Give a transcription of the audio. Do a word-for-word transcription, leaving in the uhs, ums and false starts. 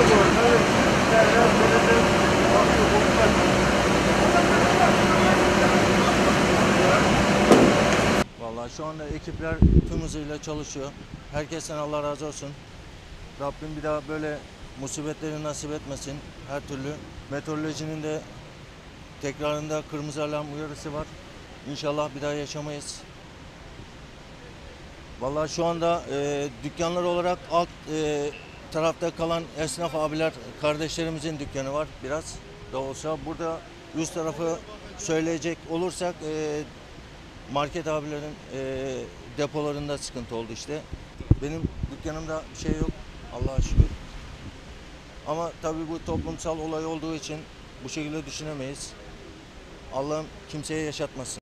Vallahi şu anda ekipler tüm hızıyla çalışıyor. Herkesten Allah razı olsun. Rabbim bir daha böyle musibetleri nasip etmesin her türlü. Meteorolojinin de tekrarında kırmızı alarm uyarısı var. İnşallah bir daha yaşamayız. Vallahi şu anda e, dükkanlar olarak alt e, tarafta kalan esnaf abiler, kardeşlerimizin dükkanı var biraz da olsa. Burada üst tarafı söyleyecek olursak e, market abilerin e, depolarında sıkıntı oldu işte. Benim dükkanımda bir şey yok Allah'a şükür. Ama tabii bu toplumsal olay olduğu için bu şekilde düşünemeyiz. Allah'ım kimseye yaşatmasın.